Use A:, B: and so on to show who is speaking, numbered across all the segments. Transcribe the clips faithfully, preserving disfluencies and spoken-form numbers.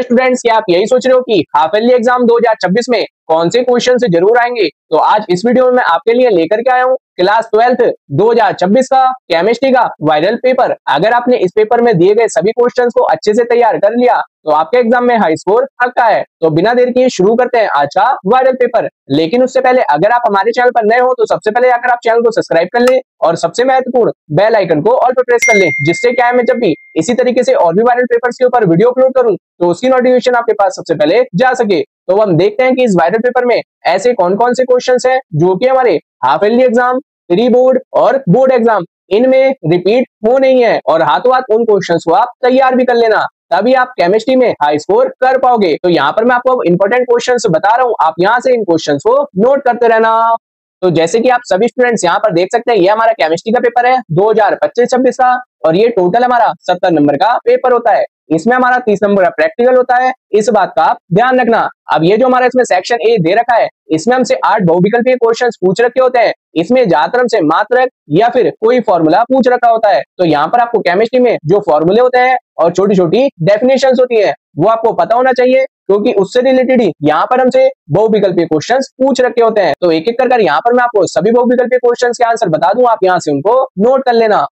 A: Students, क्या आप यही सोच रहे हो कि हाफ ईयरली एग्जाम दो हज़ार छब्बीस में कौन से क्वेश्चन से जरूर आएंगे? तो आज इस वीडियो में मैं आपके लिए लेकर के आया हूँ क्लास ट्वेल्थ दो हज़ार छब्बीस का केमिस्ट्री का वायरल पेपर। अगर आपने इस पेपर में दिए गए सभी क्वेश्चंस को अच्छे से तैयार कर लिया तो आपके एग्जाम में हाई स्कोर पक्का है। तो बिना देर किए शुरू करते हैं आज का वायरल पेपर। लेकिन उससे पहले अगर आप हमारे चैनल पर नए हो तो सबसे पहले आकर आप चैनल को सब्सक्राइब कर लें और सबसे महत्वपूर्ण बेल आइकन को ऑल पर प्रेस कर लें, जिससे क्या है मैं जब भी इसी तरीके से और भी वायरल पेपर्स के ऊपर वीडियो अपलोड करूं तो उसकी नोटिफिकेशन आपके पास सबसे पहले जा सके। तो हम देखते हैं कि इस वायरल पेपर में ऐसे कौन कौन से क्वेश्चंस हैं जो कि हमारे half yearly exam, pre board और बोर्ड एग्जाम इनमें रिपीट हो नहीं है, और हाथों हाथ उन क्वेश्चंस को आप तैयार भी कर लेना, तभी आप केमिस्ट्री में हाई स्कोर कर पाओगे। तो यहाँ पर मैं आपको इंपॉर्टेंट क्वेश्चंस बता रहा हूँ, आप यहाँ से इन क्वेश्चंस को नोट करते रहना। तो जैसे कि आप सभी स्टूडेंट्स यहाँ पर देख सकते हैं, ये हमारा केमिस्ट्री का पेपर है दो हज़ार पच्चीस छब्बीस का, और ये टोटल हमारा सत्तर नंबर का पेपर होता है। इसमें हमारा तीस नंबर का प्रैक्टिकल होता है, इस बात का आप ध्यान रखना। अब ये जो हमारा इसमें सेक्शन ए दे रखा है, इसमें हमसे आठ बहुविकल्पीय क्वेश्चंस पूछ रखे होते हैं। इसमें ज्यादातर हमसे मात्रक या फिर कोई फॉर्मूला पूछ रखा होता है। तो यहाँ पर आपको केमिस्ट्री में जो फॉर्मूले होते हैं और छोटी छोटी डेफिनेशंस होती है वो आपको पता होना चाहिए, क्योंकि उससे रिलेटेड ही यहाँ पर हमसे बहुविकल्पीय क्वेश्चंस पूछ रखे होते हैं। तो एक एक कर कर यहाँ पर मैं आपको सभी बहुविकल्पीय क्वेश्चंस के आंसर बता दूं, आप यहाँ से उनको नोट कर लेना।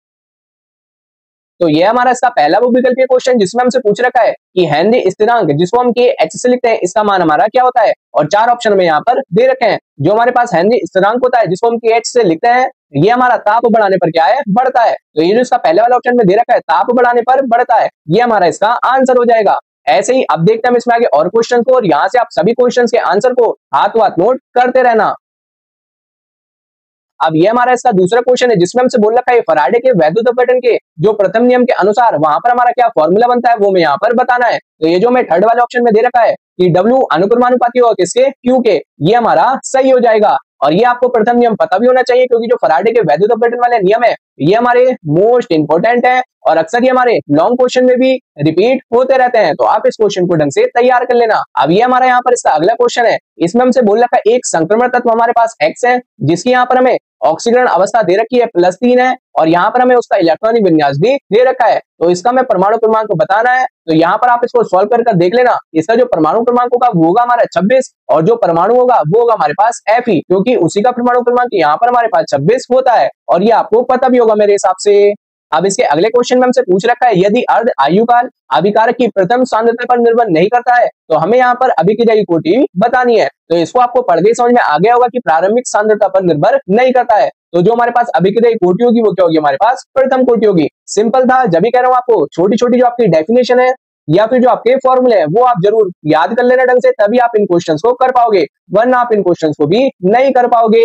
A: तो ये हमारा इसका पहला बहुविकल्पीय क्वेश्चन जिसमें हमसे पूछ रखा है कि हेनरी स्थिरांक जिसको हम के एच से लिखते हैं, इसका मान हमारा क्या होता है, और चार ऑप्शन में यहाँ पर दे रखे हैं। जो हमारे पास हेनरी स्थिरांक होता है जिसको हम के एच से लिखते हैं, ये हमारा ताप बढ़ाने पर क्या है, बढ़ता है। तो ये जो इसका पहले वाला ऑप्शन में दे रखा है ताप बढ़ाने पर बढ़ता है, ये हमारा इसका आंसर हो जाएगा। ऐसे ही अब देखते हैं हम इसमें आगे और क्वेश्चन को, और यहाँ से आप सभी क्वेश्चन के आंसर को हाथों हाथ नोट करते रहना। अब ये हमारा इसका दूसरा क्वेश्चन है जिसमें हमसे बोल रखा है फैराडे के वैद्युत अपघटन के जो प्रथम नियम के अनुसार वहां पर हमारा क्या फॉर्मूला बनता है, वो हमें यहाँ पर बताना है। तो ये जो हमें थर्ड वाले ऑप्शन में दे रखा है कि W अनुक्रमानुपाती होगा किसके, Q के, ये हमारा सही हो जाएगा। और ये आपको प्रथम नियम पता भी होना चाहिए, क्योंकि जो फैराडे के वैद्युत अपघटन वाले नियम है ये हमारे मोस्ट इंपोर्टेंट है और अक्सर ये हमारे लॉन्ग क्वेश्चन में भी रिपीट होते रहते हैं। तो आप इस क्वेश्चन को ढंग से तैयार कर लेना। अब ये हमारा यहाँ पर इसका अगला क्वेश्चन है, इसमें हमसे बोल रखा है एक संक्रमण तत्व हमारे पास X है जिसकी यहाँ पर हमें ऑक्सीकरण अवस्था दे रखी है प्लस तीन है, और यहाँ पर हमें उसका इलेक्ट्रॉनिक विन्यास भी दे रखा है। तो इसका हमें परमाणु क्रमांक को बताना है। तो यहाँ पर आप इसको सॉल्व कर कर देख लेना। इसका जो परमाणु क्रमांक होगा वो होगा हमारा छब्बीस, और जो परमाणु होगा वो होगा हमारे पास एफ ही, क्योंकि उसी का परमाणु क्रमांक यहाँ पर हमारे पास छब्बीस होता है, और ये आपको पता भी होगा मेरे हिसाब से। अब इसके अगले क्वेश्चन में हमसे पूछ रखा है यदि अर्ध आयुकाल अभिकारक की प्रथम सांद्रता पर निर्भर नहीं करता है तो हमें यहाँ पर अभिक्रिया की कोटि बतानी है। तो इसको आपको पढ़ के समझ में आ गया होगा कि प्रारंभिक सांद्रता पर निर्भर नहीं करता है। तो जो हमारे पास अभिक्रिया की कोटि होगी वो क्या होगी, हमारे पास प्रथम कोटि होगी। सिंपल था, जब भी कह रहा हूँ आपको छोटी छोटी जो आपकी डेफिनेशन है या फिर जो आपके फॉर्मूले हैं वो आप जरूर याद कर लेना ढंग से, तभी आप इन क्वेश्चन को कर पाओगे, वरना आप इन क्वेश्चन को भी नहीं कर पाओगे।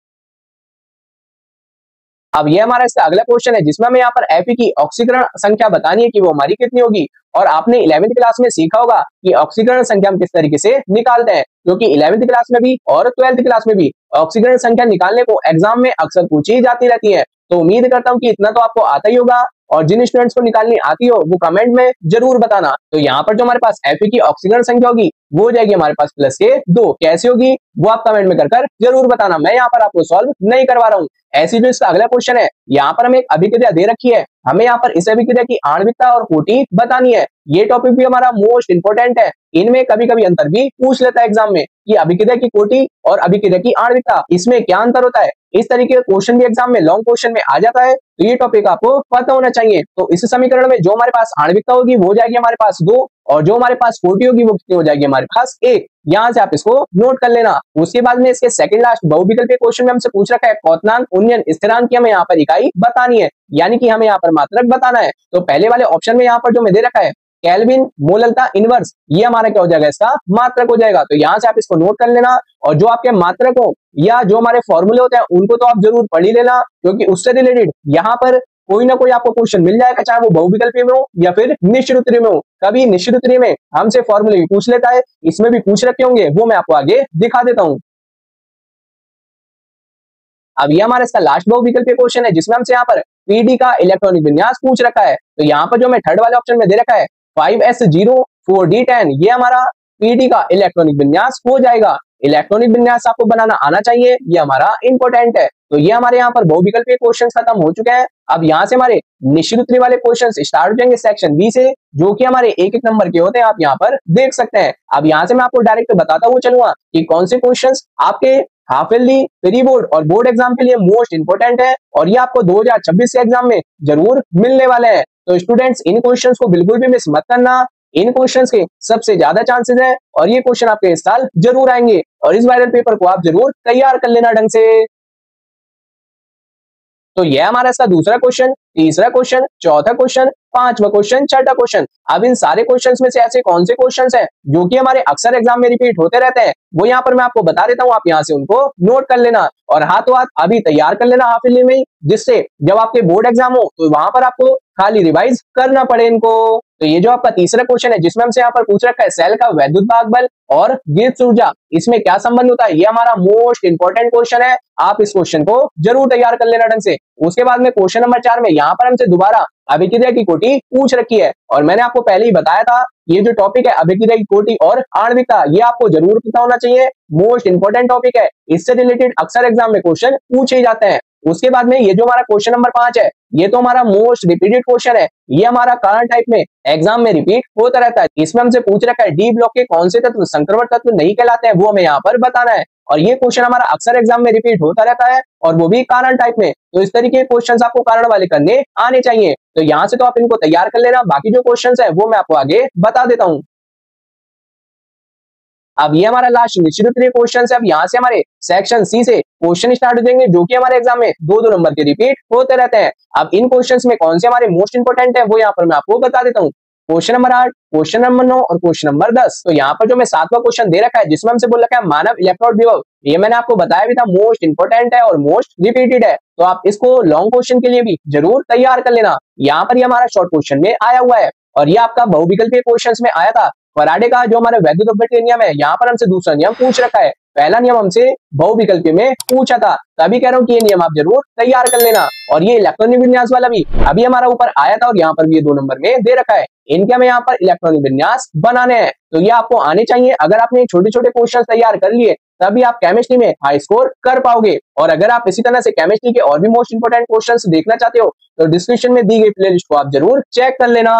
A: अब ये हमारा इसका अगला क्वेश्चन है जिसमें हमें यहाँ पर एफ की ऑक्सीकरण संख्या बतानी है कि वो हमारी कितनी होगी। और आपने इलेवेंथ क्लास में सीखा होगा कि ऑक्सीकरण संख्या हम किस तरीके से निकालते हैं, क्योंकि इलेवेंथ क्लास में भी और ट्वेल्थ क्लास में भी ऑक्सीकरण संख्या निकालने को एग्जाम में अक्सर पूछी जाती रहती है। तो उम्मीद करता हूँ कि इतना तो आपको आता ही होगा, और जिन स्टूडेंट्स को निकालनी आती हो वो कमेंट में जरूर बताना। तो यहाँ पर जो हमारे पास एफ की ऑक्सीकरण संख्या होगी वो हो जाएगी हमारे पास प्लस के दो। कैसे होगी वो आप कमेंट में कर कर जरूर बताना, मैं यहाँ पर आपको सॉल्व नहीं करवा रहा हूँ। ऐसी जो इसका अगला क्वेश्चन है, यहाँ पर हमें एक अभिक्रिया दे रखी है, हमें यहाँ पर इस अभिक्रिया की आणविकता और कोटि बतानी है। ये टॉपिक भी हमारा मोस्ट इंपोर्टेंट है, इनमें कभी कभी अंतर भी पूछ लेता है एग्जाम में कि अभिक्रिया की कोटि और अभिक्रिया की आणविकता इसमें क्या अंतर होता है। इस तरीके का क्वेश्चन भी एग्जाम में लॉन्ग क्वेश्चन में आ जाता है, तो ये टॉपिक आपको पता होना चाहिए। तो इस समीकरण में जो हमारे पास आणविकता होगी वो हो जाएगी हमारे पास दो, और जो हमारे पास कोटि होगी वो कितनी हो जाएगी हमारे पास एक। यहाँ से आप इसको नोट कर लेना। उसके बाद में इसके सेकंड लास्ट बहुविकल्पीय क्वेश्चन में हमसे पूछ रखा है क्वथनांक उन्नयन स्थिरांक की हमें यहाँ पर इकाई बतानी है, यानी कि हमें यहाँ पर मात्रक बताना है। तो पहले वाले ऑप्शन में यहाँ पर जो मैं दे रखा है केल्विन मोललता इनवर्स, ये हमारा क्या हो जाएगा, इसका मात्रक हो जाएगा। तो यहाँ से आप इसको नोट कर लेना, और जो आपके मात्रक हो या जो हमारे फॉर्मूले होते हैं उनको तो आप जरूर पढ़ ही लेना, क्योंकि उससे रिलेटेड यहाँ पर कोई ना कोई आपको क्वेश्चन मिल जाएगा, चाहे वो बहुविकल्पीय में हो या फिर निश्चित उत्तरीय में हो। कभी निश्चित उत्तरीय में हमसे फॉर्मूले भी पूछ लेता है, इसमें भी पूछ रखे होंगे, वो मैं आपको आगे दिखा देता हूँ। अब ये हमारा इसका लास्ट बहुविकल्पीय क्वेश्चन है जिसमें हमसे यहाँ पर पीडी का इलेक्ट्रॉनिक विन्यास पूछ रखा है। तो यहाँ पर जो हमें थर्ड वाले ऑप्शन में दे रखा है five S zero four D ten, ये हमारा पीडी का इलेक्ट्रॉनिक विन्यास हो जाएगा। इलेक्ट्रॉनिक विन्यास आपको बनाना आना चाहिए, ये हमारा इंपॉर्टेंट है। तो ये हमारे यहाँ पर बहुविकल्पीय क्वेश्चन खत्म हो चुके हैं। अब यहाँ से हमारे निश्चित उत्तरी वाले क्वेश्चन स्टार्ट हो जाएंगे सेक्शन बी से, जो कि हमारे एक एक नंबर के होते हैं, आप यहाँ पर देख सकते हैं। अब यहाँ से मैं आपको डायरेक्ट बताता हुआ चलूंगा कि कौन से क्वेश्चंस आपके हाफ ईयरली, प्री बोर्ड और बोर्ड एग्जाम के लिए मोस्ट इंपोर्टेंट है और ये आपको दो हज़ार छब्बीस के एग्जाम में जरूर मिलने वाले हैं। तो स्टूडेंट्स इन क्वेश्चंस को बिल्कुल भी मिस मत करना, इन क्वेश्चंस के सबसे ज्यादा चांसेस है और ये क्वेश्चन आपके इस साल जरूर आएंगे और इस वायरल पेपर को आप जरूर तैयार कर लेना ढंग से। तो यह हमारा इसका दूसरा क्वेश्चन, तीसरा क्वेश्चन, चौथा क्वेश्चन, पांचवा क्वेश्चन, छठा क्वेश्चन। अब इन सारे क्वेश्चंस में से ऐसे कौन से क्वेश्चंस हैं जो कि हमारे अक्सर एग्जाम में रिपीट होते रहते हैं, वो यहाँ पर मैं आपको बता देता हूँ, आप यहाँ से उनको नोट कर लेना और हाथों हाथ अभी तैयार कर लेना हाफ ईयरली में, जिससे जब आपके बोर्ड एग्जाम हो तो वहां पर आपको खाली रिवाइज करना पड़े इनको। तो ये जो आपका तीसरा क्वेश्चन है जिसमें हमसे यहाँ पर पूछ रखा है सेल का वैद्युत भाग बल और विद्युत ऊर्जा, इसमें क्या संबंध होता है, ये हमारा मोस्ट इंपोर्टेंट क्वेश्चन है। आप इस क्वेश्चन को जरूर तैयार कर लेना ढंग से। उसके बाद में क्वेश्चन नंबर चार में यहाँ पर हमसे दोबारा अभिक्रिया की कोटि पूछ रखी है और मैंने आपको पहले ही बताया था ये जो टॉपिक है अभिक्रिया की कोटि और आणविकता, ये आपको जरूर पता होना चाहिए, मोस्ट इंपोर्टेंट टॉपिक है, इससे रिलेटेड अक्सर एग्जाम में क्वेश्चन पूछे जाते हैं। उसके बाद में ये जो हमारा क्वेश्चन नंबर पांच है, ये तो हमारा मोस्ट रिपीटेड क्वेश्चन है, ये हमारा कारण टाइप में एग्जाम में रिपीट होता रहता है। इसमें हमसे पूछ रखा है डी ब्लॉक के कौन से तत्व संक्रमण तत्व नहीं कहलाते हैं, वो हमें यहाँ पर बताना है और ये क्वेश्चन हमारा अक्सर एग्जाम में रिपीट होता रहता है और वो भी कारण टाइप में। तो इस तरीके के क्वेश्चंस आपको कारण वाले करने आने चाहिए। तो यहाँ से तो आप इनको तैयार कर लेना, बाकी जो क्वेश्चंस है वो मैं आपको आगे बता देता हूँ। अब ये हमारा लास्ट निश्चित उत्तरीय क्वेश्चन है। अब यहाँ से हमारे सेक्शन सी से क्वेश्चन स्टार्ट हो जाएंगे जो कि हमारे एग्जाम में दो दो नंबर के रिपीट होते रहते हैं। अब इन क्वेश्चंस में कौन से हमारे मोस्ट इंपोर्टेंट है वो यहाँ पर मैं आपको बता देता हूँ। क्वेश्चन नंबर आठ, क्वेश्चन नंबर नौ और क्वेश्चन नंबर दस। तो यहाँ पर जो मैं सातवां क्वेश्चन दे रखा है जिसमें हमसे बोल रखा है मानव इलेक्ट्रोड विभव, ये मैंने आपको बताया भी था मोस्ट इंपोर्टेंट है और मोस्ट रिपीटेड है, तो आप इसको लॉन्ग क्वेश्चन के लिए भी जरूर तैयार कर लेना। यहाँ पर ये हमारा शॉर्ट क्वेश्चन में आया हुआ है और ये आपका बहुविकल्पीय क्वेश्चन में आया था। फराडे का जो हमारा वैद्युत अपव्यय नियम है, यहाँ पर हमसे दूसरा नियम पूछ रखा है, पहला नियम हमसे बहुविकल्पीय में पूछा था, तभी कह रहा हूँ कि ये नियम आप जरूर तैयार कर लेना। और ये इलेक्ट्रॉनिक विन्यास वाला भी अभी हमारा ऊपर आया था और यहाँ पर भी ये दो नंबर में दे रखा है, इनके हमें यहाँ पर इलेक्ट्रॉनिक विन्यास बनाने हैं, तो ये आपको आने चाहिए। अगर आपने छोटे छोटे क्वेश्चन तैयार कर लिए तभी आप केमिस्ट्री में हाई स्कोर कर पाओगे। और अगर आप इसी तरह से केमिस्ट्री के और भी मोस्ट इंपोर्टेंट क्वेश्चंस देखना चाहते हो तो डिस्क्रिप्शन में दी गई प्लेलिस्ट को आप जरूर चेक कर लेना।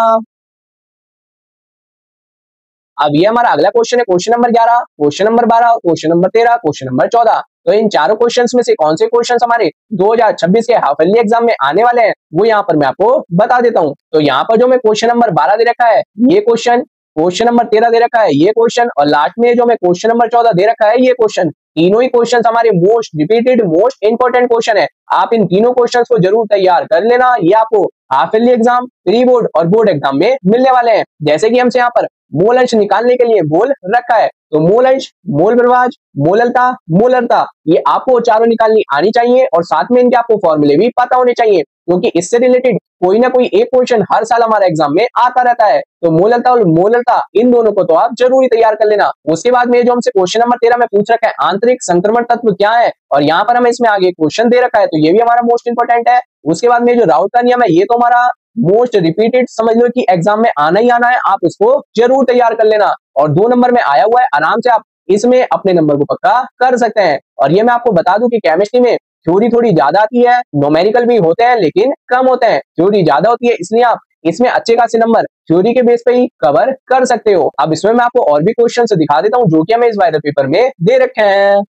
A: अब ये हमारा अगला क्वेश्चन है क्वेश्चन नंबर ग्यारह, क्वेश्चन नंबर बारह, क्वेश्चन नंबर तेरह, क्वेश्चन नंबर चौदह। तो इन चारों क्वेश्चंस में से कौन से क्वेश्चंस हमारे दो हज़ार छब्बीस के हाफ ईयरली एग्जाम में आने वाले हैं वो यहाँ पर मैं आपको बता देता हूँ। तो यहाँ पर जो मैं क्वेश्चन नंबर बारह दे रखा है ये क्वेश्चन, क्वेश्चन नंबर तेरह दे रखा है ये क्वेश्चन और लास्ट में जो मैं क्वेश्चन नंबर चौदह दे रखा है ये क्वेश्चन, तीनों ही क्वेश्चन हमारे most repeated most important question है। आप इन तीनों क्वेश्चंस को जरूर तैयार कर लेना, ये आपको half yearly exam, pre board और बोर्ड एग्जाम में मिलने वाले हैं। जैसे कि हमसे यहाँ पर मोल अंश निकालने के लिए बोल रखा है, तो मोल अंश, मोल प्रवाह, मोललता, मोलरता, ये आपको चारों निकालनी आनी चाहिए और साथ में इनके आपको फॉर्मूले भी पता होने चाहिए, क्योंकि इससे रिलेटेड कोई ना कोई एक क्वेश्चन हर साल हमारा एग्जाम में आता रहता है। तो मोललता और मोलरता इन दोनों को तो आप जरूर तैयार कर लेना। उसके बाद में जो हमसे क्वेश्चन नंबर तेरह में पूछ रखा है आंतरिक संक्रमण तत्व क्या है, और यहाँ पर हमें इसमें आगे क्वेश्चन दे रखा है, तो ये भी हमारा मोस्ट इंपोर्टेंट है। उसके बाद में जो राउट का नियम है ये तो हमारा मोस्ट रिपीटेड, समझ लो कि एग्जाम में आना ही आना है, आप इसको जरूर तैयार कर लेना। और दो नंबर में आया हुआ है, आराम से आप इसमें अपने नंबर को पक्का कर सकते हैं। और ये मैं आपको बता दूं कि केमिस्ट्री में थ्योरी थोड़ी ज्यादा आती है, न्यूमेरिकल भी होते हैं लेकिन कम होते हैं, थ्योरी ज्यादा होती है, इसलिए आप इसमें अच्छे खासे नंबर थ्योरी के बेस पे ही कवर कर सकते हो। अब इसमें मैं आपको और भी क्वेश्चन दिखा देता हूँ जो कि हमें इस वायरल पेपर में दे रखे हैं।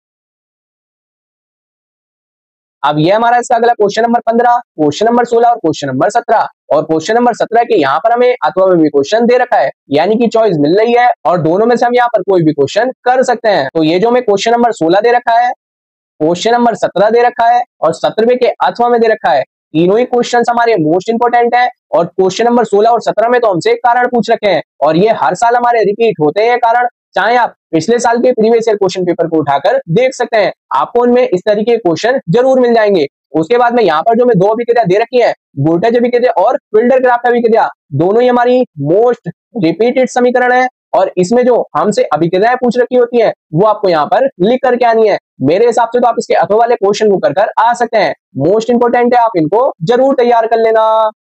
A: अब ये हमारा इसका अगला क्वेश्चन नंबर पंद्रह, क्वेश्चन नंबर सोलह और क्वेश्चन नंबर सत्रह। और क्वेश्चन नंबर सत्रह के यहाँ पर हमें अथवा में भी क्वेश्चन दे रखा है, यानी कि चॉइस मिल रही है और दोनों में से हम यहाँ पर कोई भी क्वेश्चन कर सकते हैं। तो ये जो हमें क्वेश्चन नंबर सोलह दे रखा है, क्वेश्चन नंबर सत्रह दे रखा है और सत्रहवें के अथवा में दे रखा है, तीनों ही क्वेश्चन हमारे मोस्ट इंपोर्टेंट है। और क्वेश्चन नंबर सोलह और सत्रह में तो हमसे कारण पूछ रखे हैं और ये हर साल हमारे रिपीट होते हैं कारण, चाहे आप पिछले साल के प्रीवियस ईयर क्वेश्चन पेपर को उठाकर देख सकते हैं, आपको उनमें इस तरीके के क्वेश्चन जरूर मिल जाएंगे। उसके बाद में यहाँ पर जो मैं दो अभिक्रिया दे रखी है, वोल्टेज अभिक्रिया और फिल्टर क्राफ्ट अभिक्रिया, दोनों ही हमारी मोस्ट रिपीटेड समीकरण है और इसमें जो हमसे अभिक्रियाएं पूछ रखी होती है वो आपको यहाँ पर लिख करके आनी है। मेरे हिसाब से तो आप इसके अथवा वाले क्वेश्चन को कर कर आ सकते हैं, मोस्ट इंपोर्टेंट है, आप इनको जरूर तैयार कर लेना।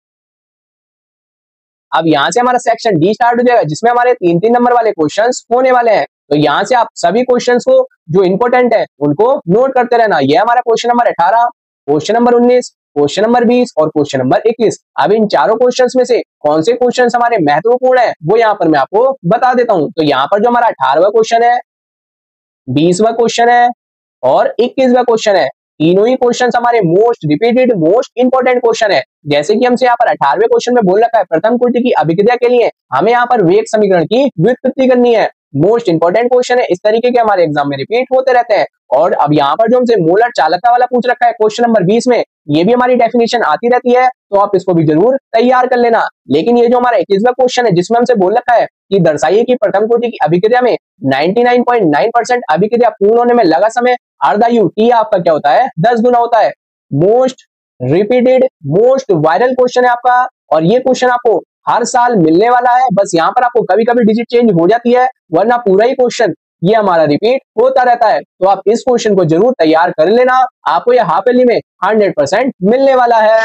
A: अब यहाँ से हमारा सेक्शन डी स्टार्ट हो जाएगा जिसमें हमारे तीन तीन नंबर वाले क्वेश्चंस होने वाले हैं। तो यहाँ से आप सभी क्वेश्चंस को जो इंपोर्टेंट है उनको नोट करते रहना। यह हमारा क्वेश्चन नंबर अठारह, क्वेश्चन नंबर उन्नीस, क्वेश्चन नंबर बीस और क्वेश्चन नंबर इक्कीस। अब इन चारों क्वेश्चंस में से कौन से क्वेश्चंस हमारे महत्वपूर्ण है वो यहाँ पर मैं आपको बता देता हूँ। तो यहाँ पर जो हमारा अठारहवां क्वेश्चन है, बीसवां क्वेश्चन है और इक्कीसवां क्वेश्चन है, तीनों ही क्वेश्चन हमारे most repeated most important question है। जैसे कि हमसे यहाँ पर अठारहवें क्वेश्चन में बोल रखा है प्रथम कोटि की अभिक्रिया के लिए हमें यहाँ पर वेग समीकरण की व्युत्पत्ति करनी है। मोस्ट इंपॉर्टेंट क्वेश्चन है, इस तरीके के हमारे एग्जाम में रिपीट होते रहते हैं। और अब यहाँ पर जो हमसे मोलर चालकता वाला पूछ रखा है क्वेश्चन नंबर बीस में, ये भी हमारी डेफिनेशन आती रहती है, तो आप इसको भी जरूर तैयार कर लेना। लेकिन ये जो हमारा इक्कीसवां क्वेश्चन है जिसमें हमसे बोल रखा है कि दर्शाइए कि प्रथम कोटि की अभिक्रिया में निन्यानवे पॉइंट नौ परसेंट अभिक्रिया पूर्ण होने में लगा समय अर्धायु टी आपका क्या होता है, दस गुना होता है। Most repeated most viral question है आपका, और ये क्वेश्चन आपको हर साल मिलने वाला है। बस यहाँ पर आपको कभी कभी डिजिट चेंज हो जाती है, वरना पूरा ही क्वेश्चन ये हमारा रिपीट होता रहता है। तो आप इस क्वेश्चन को जरूर तैयार कर लेना, आपको ये हाफ ईयरली में हंड्रेड परसेंट मिलने वाला है।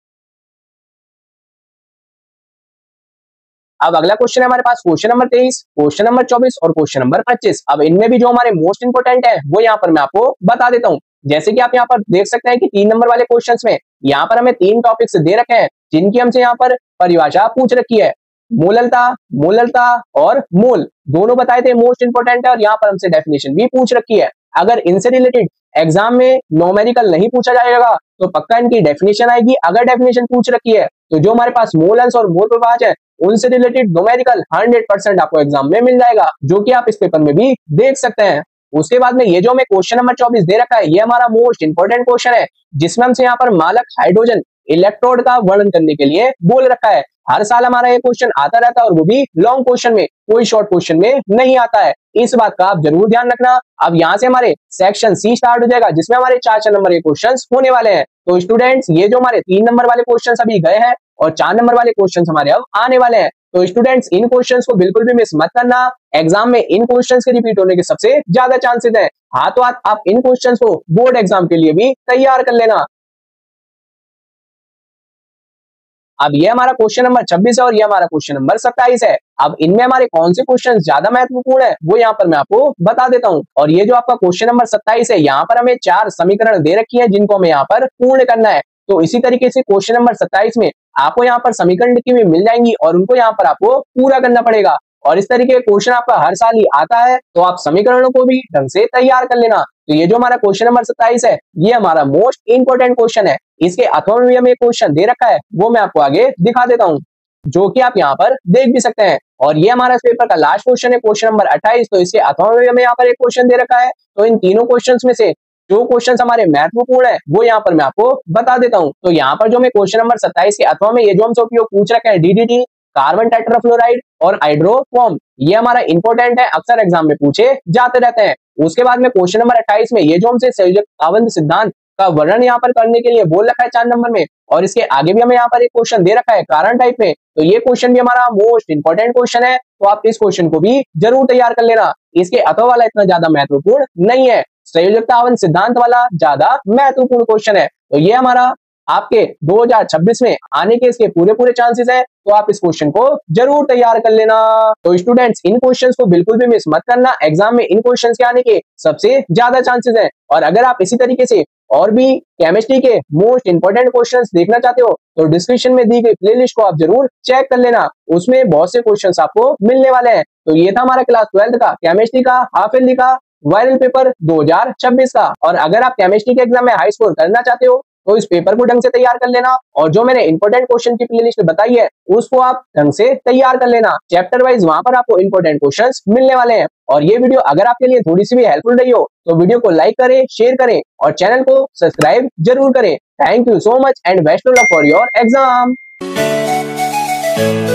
A: अब अगला क्वेश्चन है हमारे पास क्वेश्चन नंबर तेईस, क्वेश्चन नंबर चौबीस और क्वेश्चन नंबर पच्चीस। अब इनमें भी जो हमारे मोस्ट इंपोर्टेंट है वो यहाँ पर मैं आपको बता देता हूँ। जैसे कि आप यहाँ पर देख सकते हैं कि तीन नंबर वाले क्वेश्चंस में यहाँ पर हमें तीन टॉपिक्स दे रखे हैं जिनकी हमसे यहाँ पर परिभाषा पूछ रखी है। मोललता, मोललता और मोल दोनों बताए थे मोस्ट इंपोर्टेंट है, और यहाँ पर हमसे डेफिनेशन भी पूछ रखी है। अगर इनसे रिलेटेड एग्जाम में न्यूमेरिकल नहीं पूछा जाएगा तो पक्का इनकी डेफिनेशन आएगी। अगर डेफिनेशन पूछ रखी है तो जो हमारे पास मोल अंश और मोल प्रभाज है उनसे रिलेटेड न्यूमेरिकल हंड्रेड परसेंट आपको एग्जाम में मिल जाएगा, जो कि आप इस पेपर में भी देख सकते हैं। उसके बाद में ये जो हमें क्वेश्चन नंबर चौबीस दे रखा है ये हमारा मोस्ट इंपोर्टेंट क्वेश्चन है, जिसमें हमसे यहाँ पर मालक हाइड्रोजन इलेक्ट्रोड का वर्णन करने के लिए बोल रखा है। हर साल हमारा ये क्वेश्चन आता रहता है और वो भी लॉन्ग क्वेश्चन में, कोई शॉर्ट क्वेश्चन में नहीं आता है। इस बात का आप जरूर ध्यान रखना। अब यहाँ से हमारे सेक्शन सी स्टार्ट हो जाएगा जिसमें हमारे चार चार नंबर के क्वेश्चंस होने वाले हैं। तो स्टूडेंट्स ये जो हमारे तीन नंबर वाले क्वेश्चंस अभी गए हैं और चार नंबर वाले क्वेश्चंस हमारे अब आने वाले हैं। तो स्टूडेंट्स इन क्वेश्चंस को बिल्कुल भी मिस मत करना, एग्जाम में इन क्वेश्चंस के रिपीट होने के सबसे ज्यादा चांसेस है। हाँ तो आप, आप इन क्वेश्चंस को बोर्ड एग्जाम के लिए भी तैयार कर लेना। अब ये हमारा क्वेश्चन नंबर छब्बीस है और ये हमारा क्वेश्चन नंबर सत्ताईस है। अब इनमें हमारे कौन से क्वेश्चन ज्यादा महत्वपूर्ण है वो यहाँ पर मैं आपको बता देता हूँ। और ये जो आपका क्वेश्चन नंबर सत्ताईस है यहाँ पर हमें चार समीकरण दे रखी है जिनको हमें यहाँ पर पूर्ण करना है। तो इसी तरीके से क्वेश्चन नंबर सत्ताईस में आपको यहाँ पर समीकरण लिखी हुई मिल जाएंगी और उनको यहाँ पर आपको पूरा करना पड़ेगा। और इस तरीके के क्वेश्चन आपका हर साल ही आता है, तो आप समीकरणों को भी ढंग से तैयार कर लेना। तो ये जो हमारा क्वेश्चन नंबर सत्ताईस है ये हमारा मोस्ट इंपोर्टेंट क्वेश्चन है। इसके अथवा में भी हमें क्वेश्चन दे रखा है, वो मैं आपको आगे दिखा देता हूँ, जो कि आप यहाँ पर देख भी सकते हैं। और ये हमारा इस पेपर का लास्ट क्वेश्चन है क्वेश्चन नंबर अट्ठाईस। तो इसके अथवा में भी हमें यहाँ पर एक क्वेश्चन दे रखा है। तो इन तीनों क्वेश्चंस में से जो क्वेश्चंस हमारे महत्वपूर्ण है वो यहाँ पर मैं आपको बता देता हूँ। तो यहाँ पर जो हमें क्वेश्चन नंबर सत्ताईस के अथवा में ये जो हमसे उपयोग पूछ रखे हैं डीडीटी, कार्बन टेट्राफ्लोराइड और हाइड्रोफॉर्म, ये हमारा इंपॉर्टेंट है, अक्सर एग्जाम में पूछे जाते रहते हैं। उसके बाद में क्वेश्चन नंबर अट्ठाईस में ये जो हमसे संयोजक तावंत सिद्धांत का वर्णन यहाँ पर करने के लिए बोल रखा है चार नंबर में, और इसके आगे भी हमें यहाँ पर एक क्वेश्चन दे रखा है कारण टाइप में। तो ये क्वेश्चन भी हमारा मोस्ट इंपॉर्टेंट क्वेश्चन है, तो आप इस क्वेश्चन को भी जरूर तैयार कर लेना। इसके अथवा वाला इतना ज्यादा महत्वपूर्ण नहीं है, संयोजकता तावंत सिद्धांत वाला ज्यादा महत्वपूर्ण क्वेश्चन है। तो ये हमारा आपके दो हज़ार छब्बीस में आने के इसके पूरे पूरे चांसेस है, तो आप इस क्वेश्चन को जरूर तैयार कर लेना। तो स्टूडेंट्स इन क्वेश्चंस को बिल्कुल भी मिस मत करना, एग्जाम में इन क्वेश्चंस के आने के सबसे ज्यादा चांसेस है। और अगर आप इसी तरीके से और भी केमिस्ट्री के मोस्ट इंपोर्टेंट क्वेश्चंस देखना चाहते हो तो डिस्क्रिप्शन में दी गई प्लेलिस्ट को आप जरूर चेक कर लेना, उसमें बहुत से क्वेश्चंस आपको मिलने वाले हैं। तो ये था हमारा क्लास ट्वेल्थ का केमिस्ट्री का हाफ ईयरली का वायरल पेपर दो हज़ार छब्बीस का। और अगर आप केमिस्ट्री के एग्जाम में हाई स्कोर करना चाहते हो तो इस पेपर को ढंग से तैयार कर लेना, और जो मैंने इंपोर्टेंट क्वेश्चन की प्लेलिस्ट बताई है उसको आप ढंग से तैयार कर लेना। चैप्टर वाइज वहां पर आपको इंपोर्टेंट क्वेश्चंस मिलने वाले हैं। और ये वीडियो अगर आपके लिए थोड़ी सी भी हेल्पफुल रही हो तो वीडियो को लाइक करें, शेयर करें और चैनल को सब्सक्राइब जरूर करें। Thank you so much and best of luck for your exam.